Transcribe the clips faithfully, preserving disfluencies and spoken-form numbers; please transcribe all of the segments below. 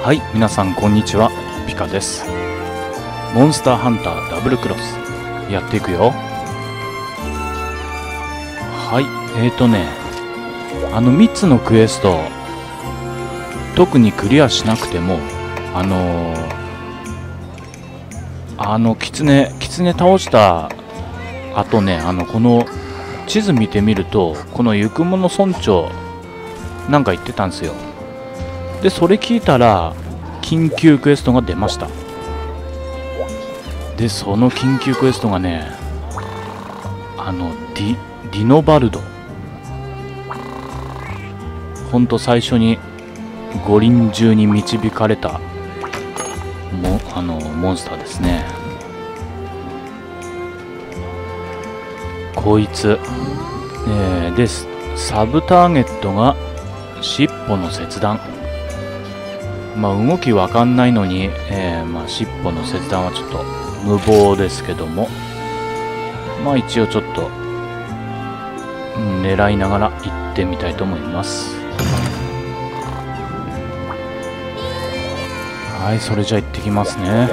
はい、皆さんこんにちは、ピカです。モンスターハンターダブルクロスやっていくよ。はい、えーとねあのみっつのクエスト特にクリアしなくてもあのー、あのキツネキツネ倒した後ね、あのこの地図見てみるとこのゆくもの村長なんか言ってたんですよ。でそれ聞いたら緊急クエストが出ました。でその緊急クエストがね、あのディディノバルド、ほんと最初に五輪中に導かれたもあのモンスターですね。こいつ、えー、です。サブターゲットが尻尾の切断。まあ動きわかんないのに、えー、まあ尻尾の切断はちょっと無謀ですけども、まあ一応ちょっと、うん、狙いながら行ってみたいと思います。はい、それじゃあ行ってきますね。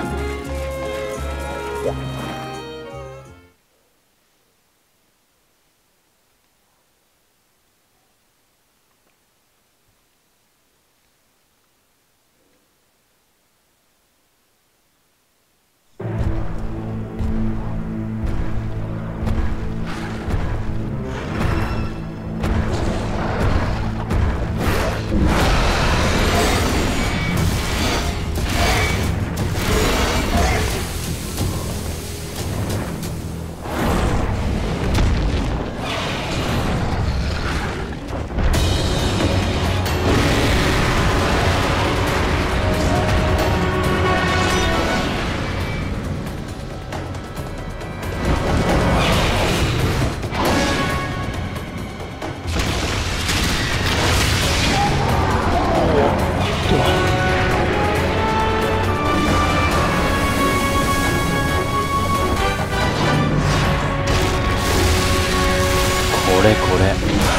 これこれ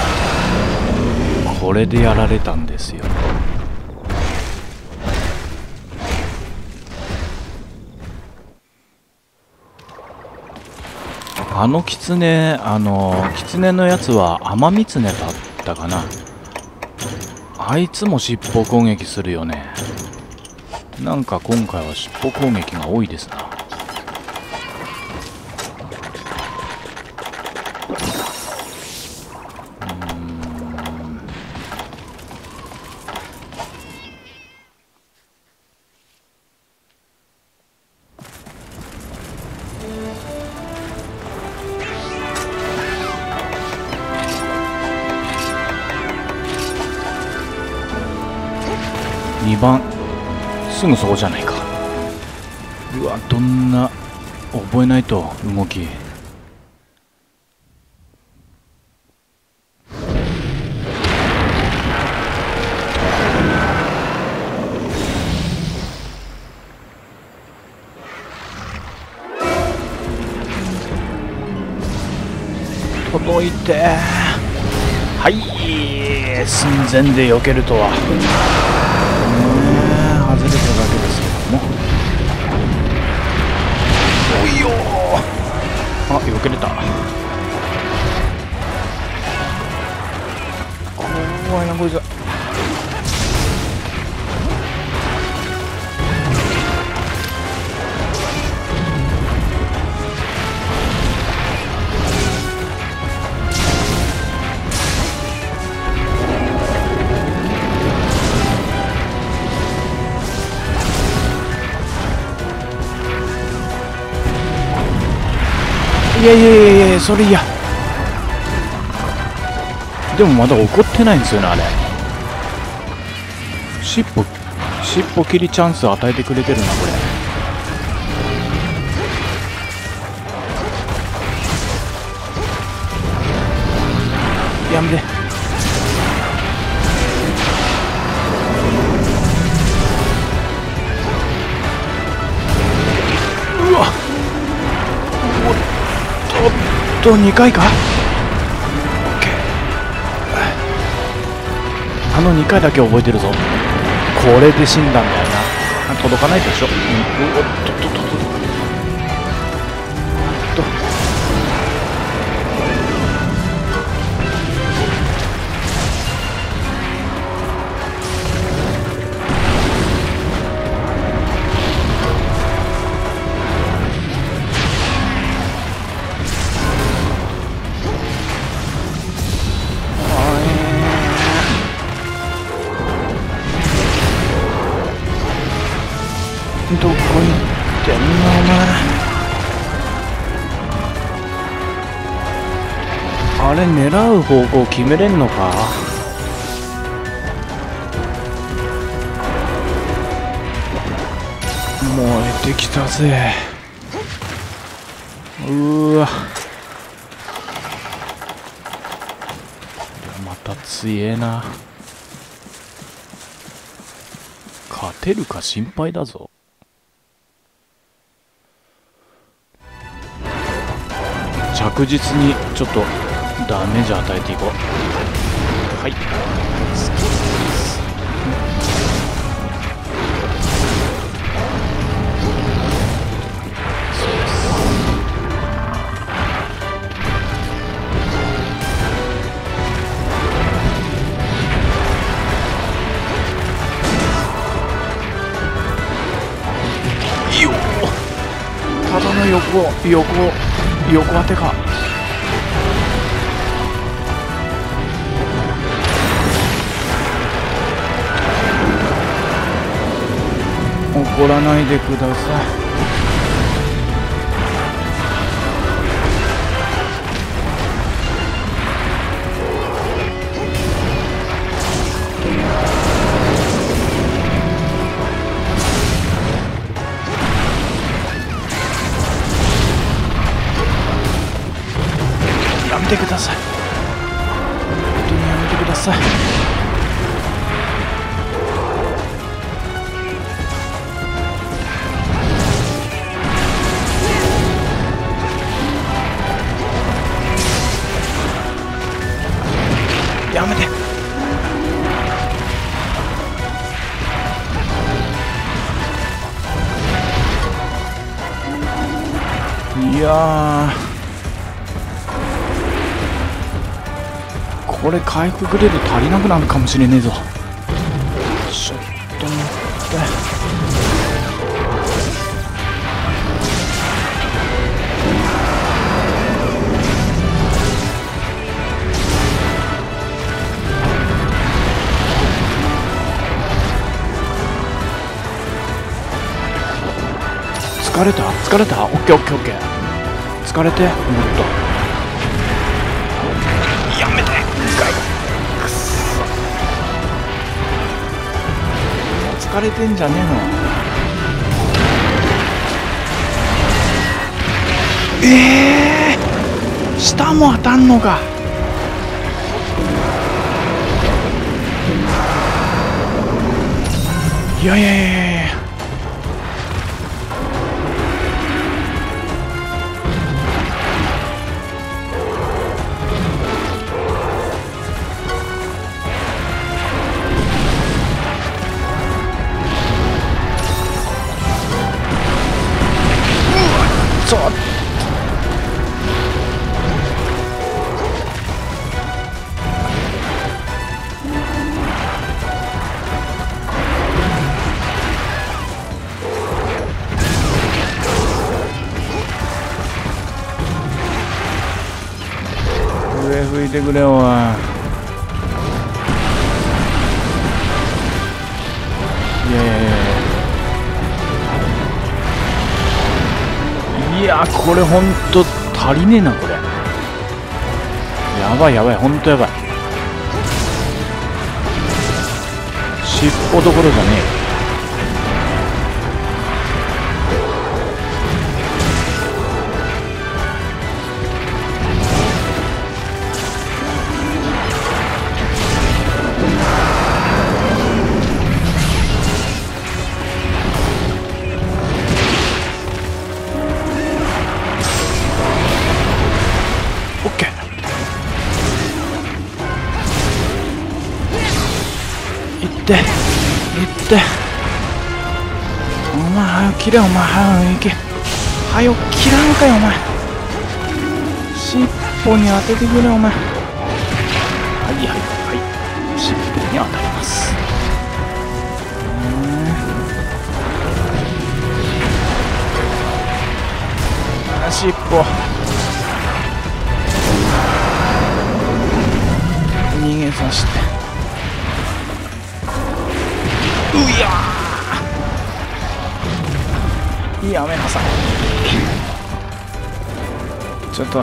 これでやられたんですよ。あのキツネ、あのキツネのやつはアマミツネだったかな。あいつも尻尾攻撃するよね。なんか今回は尻尾攻撃が多いですな。にばんすぐそこじゃないか。うわ、どんな覚えないと動き。届いて、はい、寸前で避けるとは。外れただけですけども。おいよー、あ、避けれた。怖いなこいつ。いやいやいやいや、それいや。でもまだ怒ってないんですよね、あれ。尻尾尻尾切りチャンス与えてくれてるな、これ。やめて。うわっ、おっとにかいか。あのにかいだけ覚えてるぞ。 これで死んだんだよな。届かないでしょ。うん、おっとっとっとっとっと。どこ行ってんのお前。あれ狙う方向決めれんのか。燃えてきたぜ。うーわ、また強えな。勝てるか心配だぞ。着実にちょっとダメージ与えていこう。はい、そうです。よっ、ただの横横横当てか。怒らないでください。やめてください。本当にやめてください。やめて。いやー、これ回復グレード足りなくなるかもしれねえぞ。ちょっと待って。疲れた疲れた。オッケーオッケーオッケー。疲れてもっと。やめて。くっそ、疲れてんじゃねえの。ええー、下も当たんのか。いやいやいやいや、そう。上吹いてくれおい。いやいやいやいや、これほんと足りねえなこれ。やばいやばい、ほんとやばい。尻尾どころじゃねえ。オッケー。いってってお前早く切れお前早く行け早く切らんかよお前尻尾に当ててくれお前はいはいはい尻尾に当たりますあ尻尾逃げさせてうやーやめなさいちょっと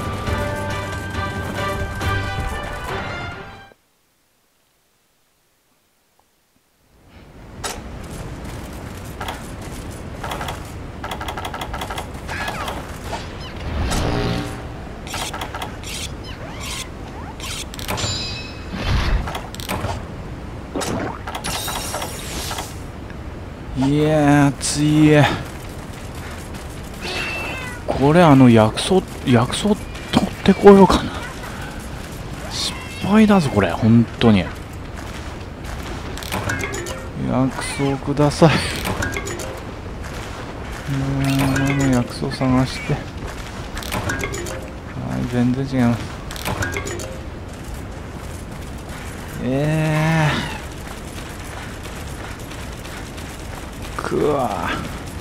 いやーついえこれあの薬草薬草取ってこようかな失敗だぞこれ本当に薬草くださいもう薬草探してはい全然違いますえーくわ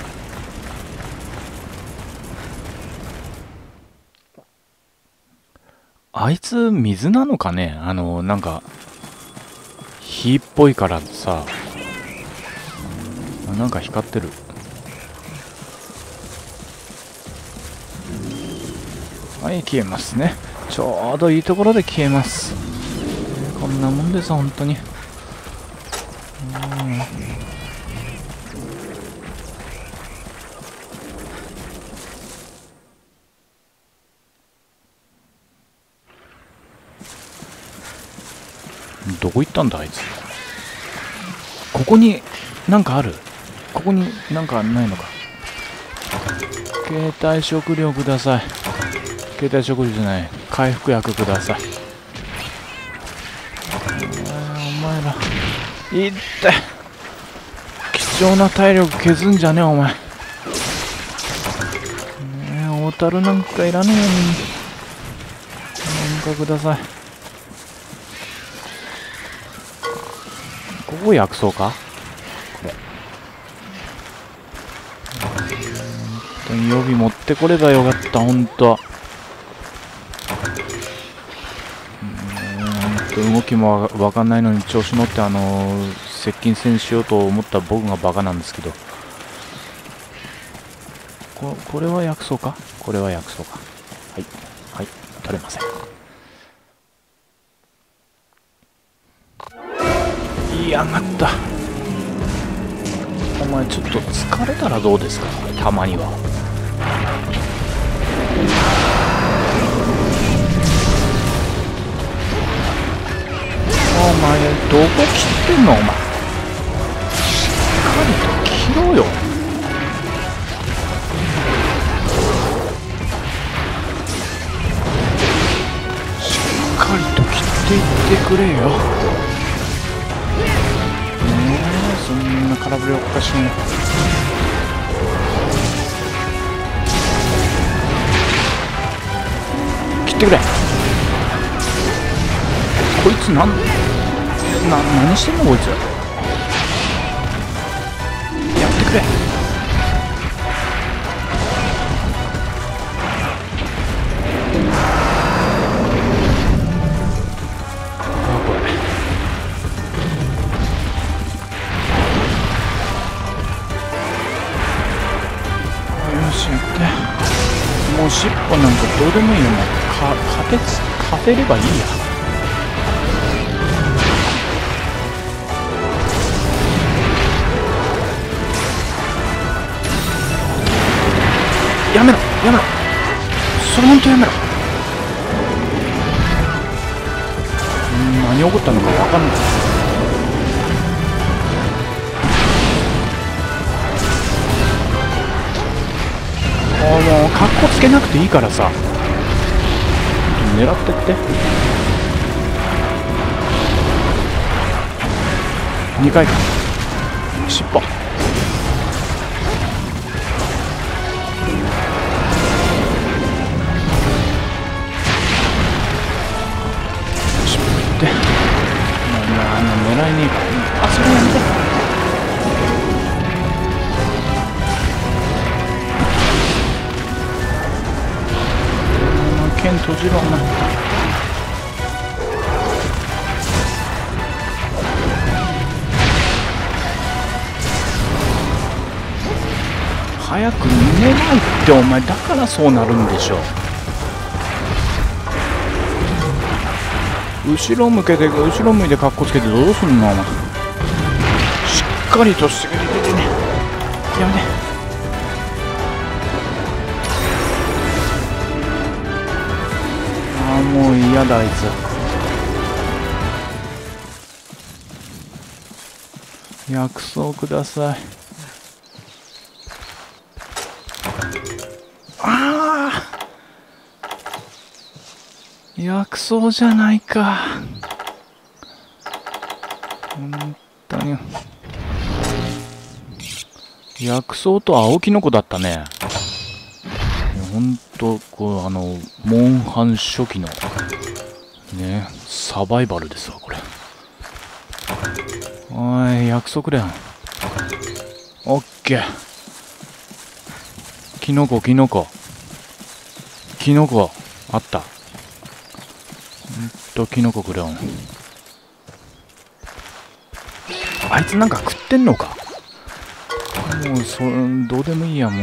あいつ水なのかねあのなんか火っぽいからさなんか光ってるはい消えますねちょうどいいところで消えますこんなもんです本当にどこ行ったんだあいつここになんかあるここになんかないのか携帯食料ください携帯食料じゃない回復薬くださいお前らいって貴重な体力削んじゃねえお前ねえ大樽なんかいらねえよなんかくださいここ薬草かこれ本当に予備持ってこればよかった本当動きもわかんないのに調子乗ってあのー、接近戦しようと思った僕がバカなんですけどこ, これは薬草かこれは薬草かはいはい取れませんいやがったお前ちょっと疲れたらどうですかたまにはお前どこ切ってんのお前しっかりと切ろうよしっかりと切っていってくれよねえそんな空振りおかしいな切ってくれこいつなんな何してんのこいつやってくれあこれよしやってもう尻尾なんかどうでもいいよもうか勝て勝てればいいややめろやめろそれほんとやめろ何起こったのか分かんないあもうカッコつけなくていいからさ狙ってってにかいか尻尾。尻尾いって。もうあの狙えねえから。あ、それやめて。剣閉じろお前。早く逃げないってお前。だからそうなるんでしょ。後ろ向けて後ろ向いて格好つけてどうすんのお前。しっかりとしてくれてね。やめて。ああもう嫌だあいつ。薬草ください。ああ薬草じゃないか。本当に薬草と青キノコだったね。本当こうあのモンハン初期のねサバイバルですわこれ。おい約束だよ。オッケー。キノコキノコキノコあった。んとキノコくれん。あいつなんか食ってんのか。もうそどうでもいいやもう。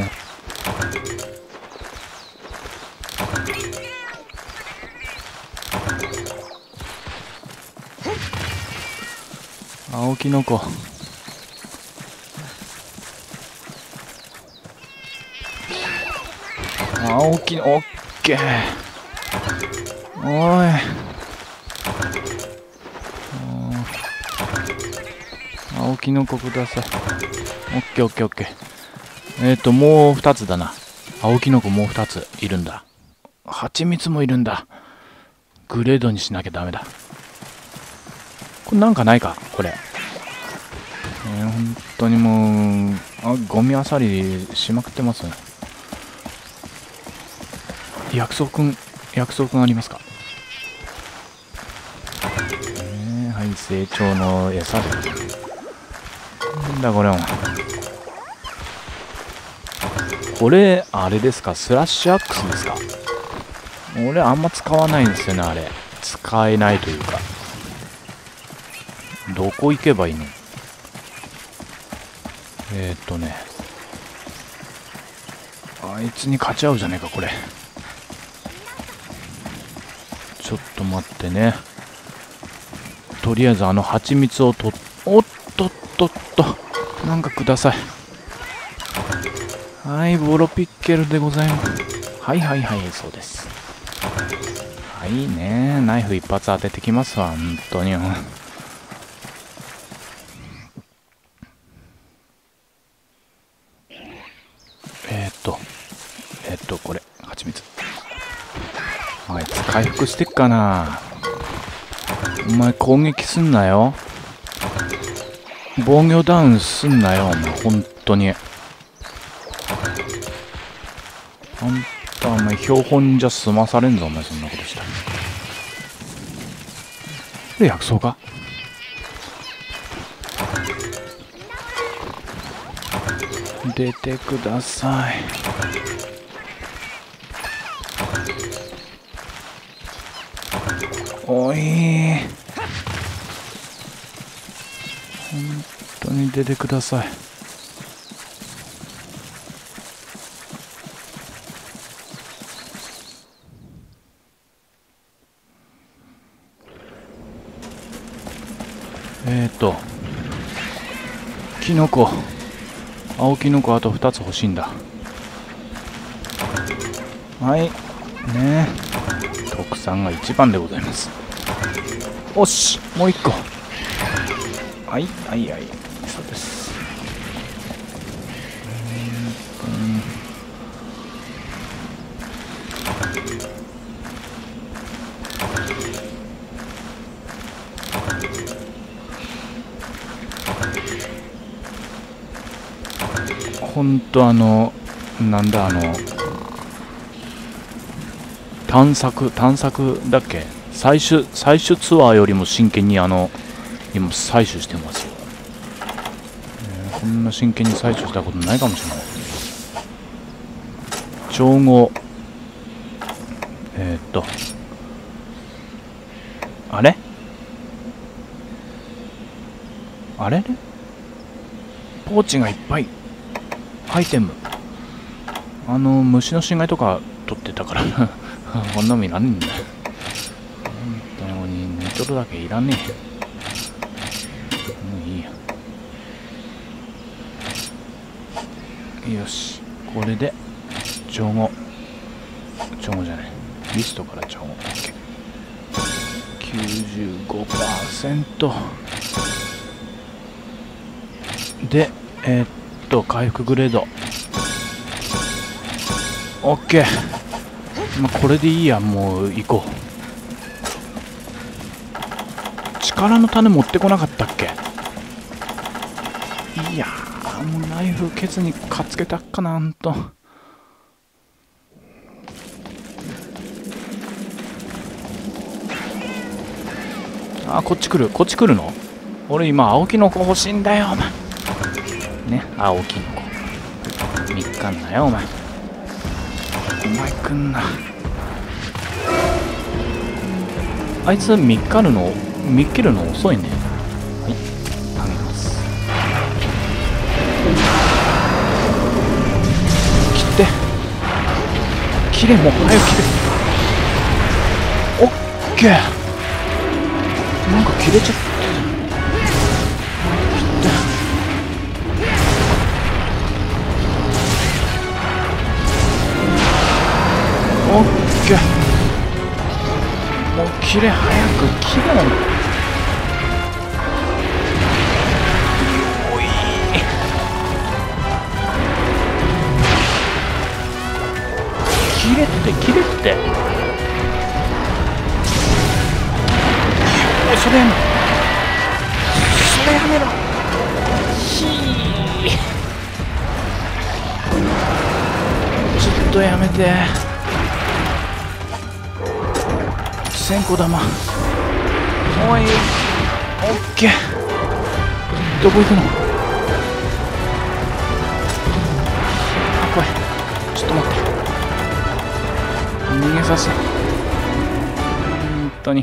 青キノコ。青キノコオッケー。おい青キノコください。オッケーオッケーオッケー。えっともうふたつだな。青キノコもうふたついるんだ。蜂蜜もいるんだ。グレードにしなきゃダメだ。これなんかないかこれ。えー、本当にもうあゴミあさりしまくってますね。薬草くん薬草くんありますか。えー、はい成長の餌で。なんだこれも。これあれですかスラッシュアックスですか。俺あんま使わないんですよねあれ。使えないというか。どこ行けばいいの。えー、っとねあいつに勝ち合うじゃねえかこれ。ちょっと待ってね。とりあえずあの蜂蜜をとおっとっとっとなんかください。はいボロピッケルでございます。はいはいはいそうです。はいねナイフ一発当ててきますわ本当に。えー、っとえー、っとこれ蜂蜜。あいつ回復してっかな。お前攻撃すんなよ。防御ダウンすんなよお前本当に。あんたお前標本じゃ済まされんぞお前そんなことしたら。で薬草か。出てください。おい本当に出てください。えーとキノコ青キノコあとふたつ欲しいんだ。はいねえ特産が一番でございます。おしもう一個。はいはいはいそうです。 ほんとあのなんだあの探索探索だっけ、採取採取ツアーよりも真剣にあの今採取してますよ、えー、こんな真剣に採取したことないかもしれない。調合、えー、っとあれあれれポーチがいっぱい、アイテム、あの虫の死骸とか取ってたからこんなのいらねえんだよ。本当に寝とるだけいらねえ。もういいや。よし、これで調合調合じゃない、リストから調合 OK。 きゅうじゅうごパーセント で、えー、っと回復グレード OK。 まあこれでいいや、もう行こう。力の種持ってこなかったっけ。いやー、もうナイフケツにかっつけたっかなんと。あ、こっち来る、こっち来るの。俺今青キノコ欲しいんだよ、お前ね。青キノコみっかんなよ、お前お前くんな。あいつみっかるのみっけるの遅いね。はい、あげます。切って切れ、もう早く切れ。オッケー、なんか切れちゃった。オッケー、もう切れ、早く切れ。おい、切れって切れって。おい、それやめろ、それやめろ。ひー、ちょっとやめて。線香玉、おい、オッケー。どこ行くの。あ、怖い、ちょっと待って、逃げさせ。本当に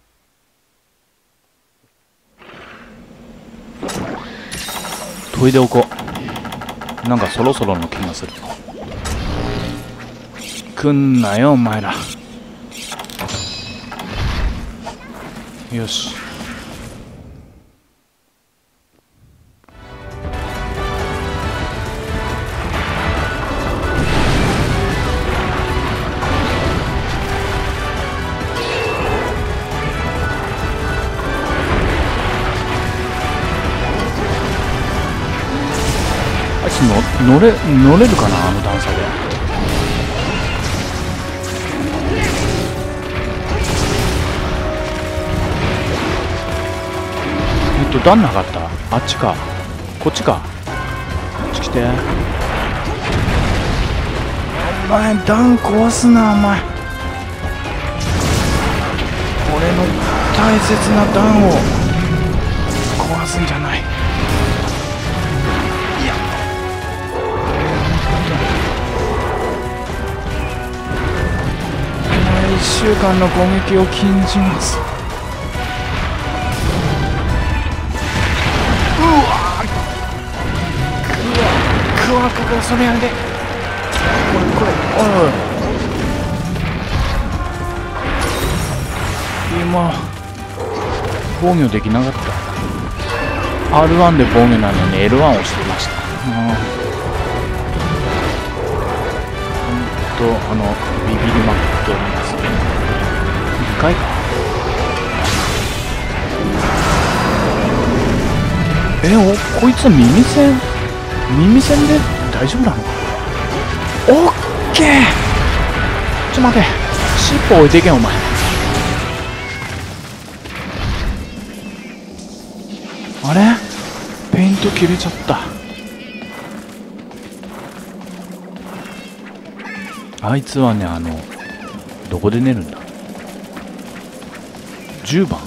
研いでおこう。なんかそろそろの気がする。来んなよお前ら。よし、あいつの乗れ乗れるかな、あの段差で。段なかった。あっちか、こっちか。こっち来て。お前段壊すな、お前。俺の大切な段を壊すんじゃない。いや、お前いっしゅうかんの攻撃を禁じます。うわ、ここ、それやめて。これこれ、おい、今防御できなかった。 アールワン で防御なのに エルワン を押してました。ほんとあのビビりまくっておりますね。いっかいか。え、お、こいつ耳栓耳栓で大丈夫なのか。オッケー、ちょ待て、尻尾置いていけんお前。あれ、ペイント切れちゃった。 あいつはね、あのどこで寝るんだ。じゅうばん。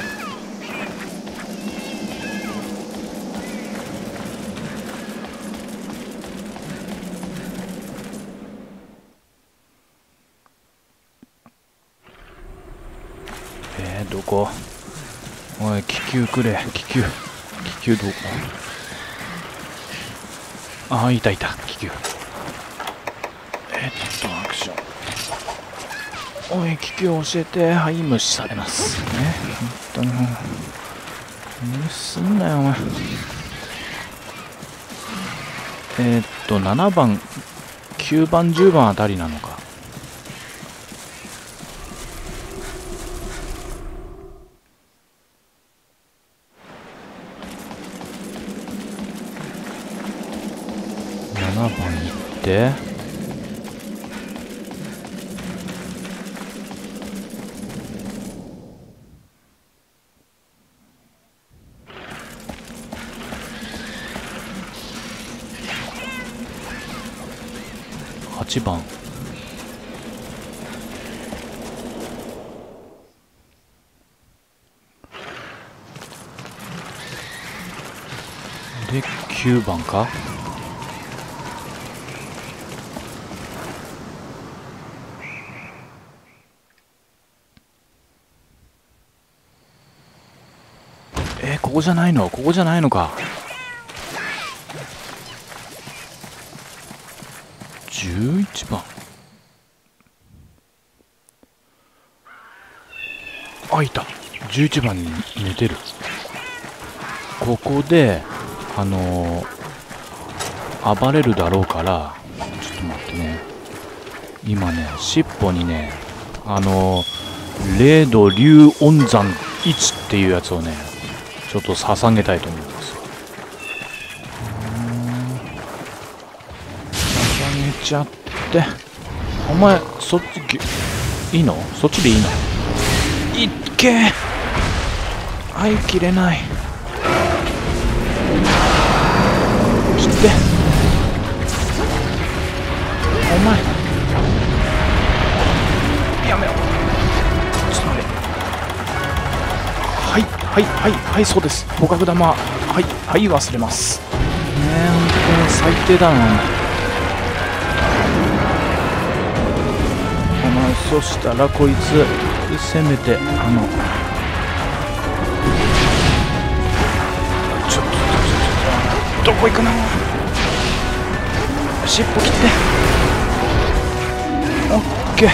えー、どこ。おい、気球くれ。気球気球どこ。ああ、いたいた気球。えっとアクション。おい、気球教えて。はい、無視されますね。本当に無視すんなよお前。えー、っとななばん、きゅうばん、じゅうばんあたりなのか。ななばん行ってはちばん。できゅうばんか。えー、ここじゃないの。ここじゃないのか。じゅういちばん。あ、いた。じゅういちばんに寝てる。ここであのー、暴れるだろうから、ちょっと待ってね。今ね、尻尾にね、あのー、霊土龍恩山いちっていうやつをね、ちょっと捧げたいと思います。捧げちゃって。お前そっちいいの？そっちでいいの？いっけ。はい、切れない。切って。お前やめろ。ちょっと待って。はいはいはいはい、そうです。捕獲玉。はいはい、忘れます。ねえ、ほんとに最低だな。お前、そしたらこいつせめてあのちょっとちょっとちょっとどこ行くの。尻尾切って。オッケー。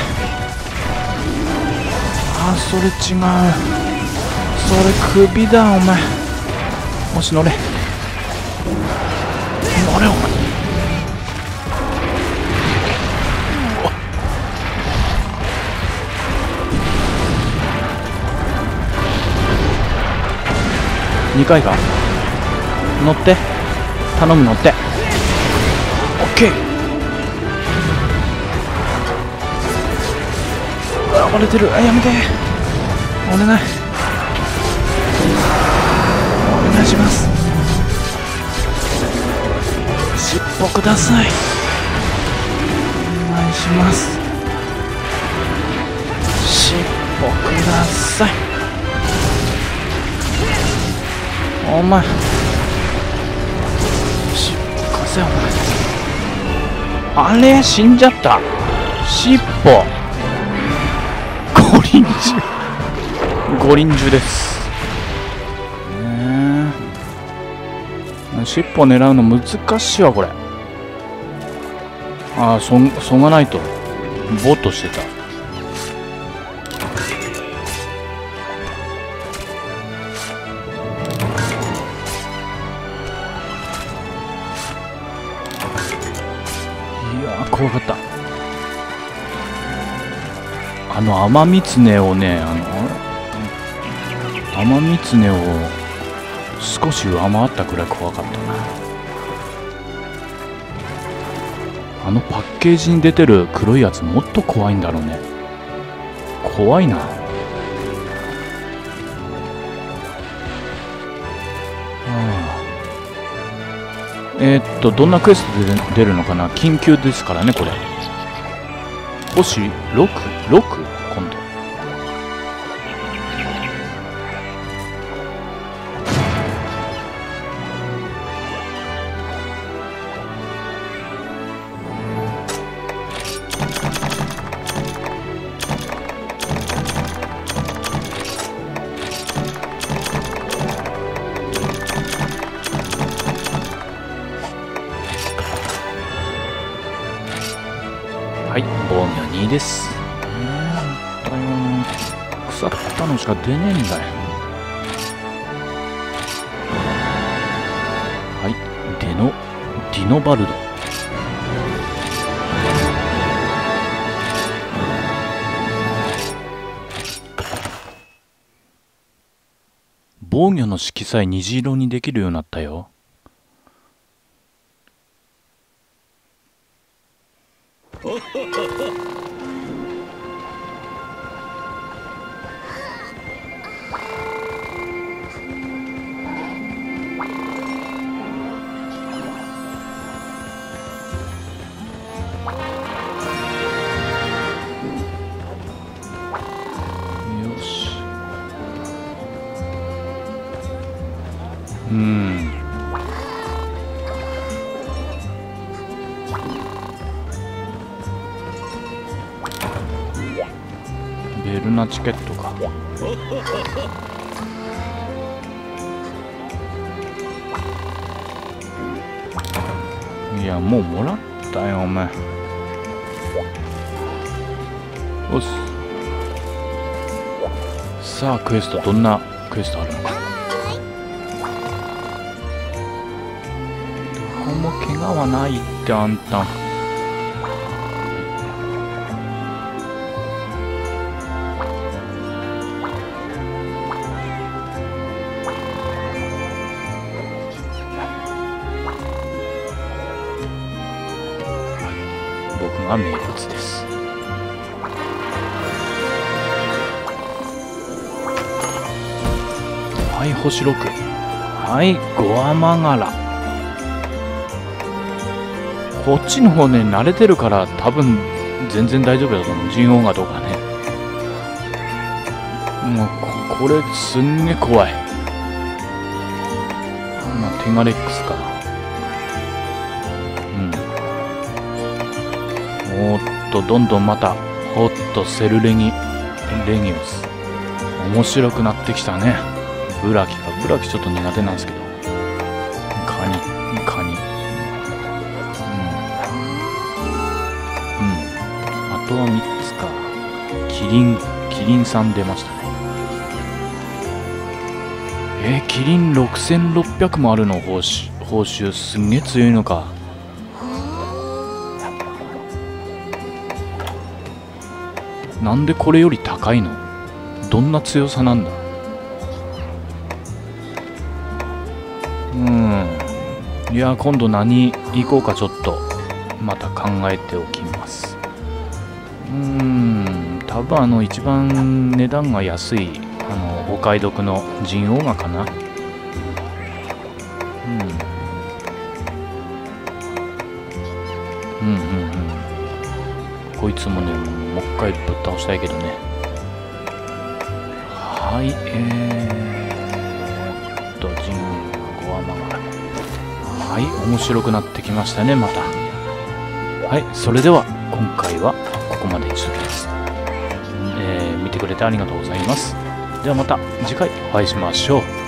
あ、それ違う。それ首だお前。もし乗れ乗れお前。にかいか。乗って頼む。乗って。オッケー。暴れてる。あ、やめて。お願いお願いします。尻尾ください。お願いします。尻尾ください。お前尻尾かせ。お前あれ死んじゃった。尻尾五輪中五輪中です。ねえ、尻尾狙うの難しいわこれ。ああ、そそがないとボーっとしてた。いやー、怖かった。あのアマミツネをね、あのアマミツネを少し上回ったくらい怖かったな。あのパッケージに出てる黒いやつもっと怖いんだろうね。怖いな。えー、っとどんなクエストで出るのかな。緊急ですからねこれ。 星ろく、ろく今度。はい、防御にです。なんだよ、腐ったのしか出ねえんだよ。はい、デノ、ディノバルド。防御の色彩虹色にできるようになったよ。よし。うん。ベルナチケットか。いや、もうもらったよお前。よし。さあクエスト、どんなクエストあるのか。どこも怪我はないってあんた。僕が名物です。はい、星ろく。はい、ゴアマガラ。こっちの方ね、慣れてるから多分全然大丈夫だと思う。陣王がどうかね。もう こ, これすんげえ怖い。まあテガレックスか。うん。おーっとどんどんまたおっとセルレギレギオス面白くなってきたね。ブラキか。ブラキちょっと苦手なんですけど。カニカニ。うん。うん。あとはみっつか。キリンキリンさん出ましたね。えー、キリンろくせんろっぴゃくもあるの。報酬報酬すんげえ強いのか。なんでこれより高いの？どんな強さなんだ？うん。いや、今度何行こうかちょっとまた考えておきます。うーん、多分あの一番値段が安いあのお買い得の陣王画かな。うん。うんうんうん。こいつもね、もう一回ぶっ倒したいけどね。はい、えーっと、陣ゴアマガラ。はい、面白くなってきましたね、また。はい、それでは今回はここまでにしときます。えー、見てくれてありがとうございます。ではまた次回お会いしましょう。